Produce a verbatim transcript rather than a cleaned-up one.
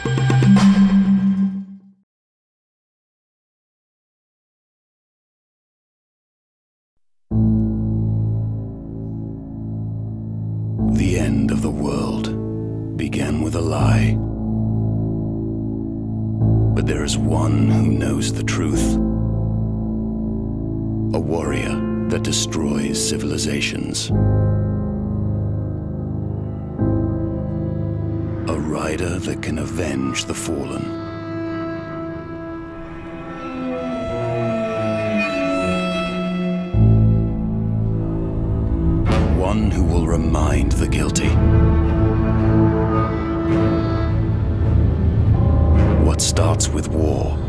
The end of the world began with a lie. But there is one who knows the truth. A warrior that destroys civilizations. A rider that can avenge the fallen. One who will remind the guilty. What starts with war